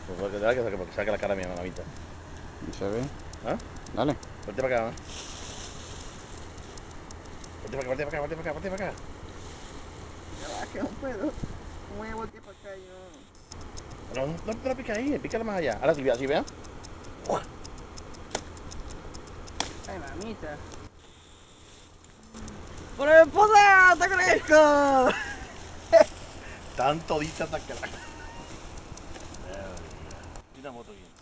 Porque te da que saque la cara mía, mamita. ¿No se ve? ¿Ah? Dale. Vete para acá, ¿no? Vete para acá, vete para acá, vete para acá, vete para acá. Ya va, que no puedo. ¿Cómo voy a voltear para acá yo? No te la pica ahí, pícala más allá. Ahora sí, así, vea. Ay, mamita. ¡Por el poder! ¡Te crezco! Tan todita hasta que la... Una moto aquí.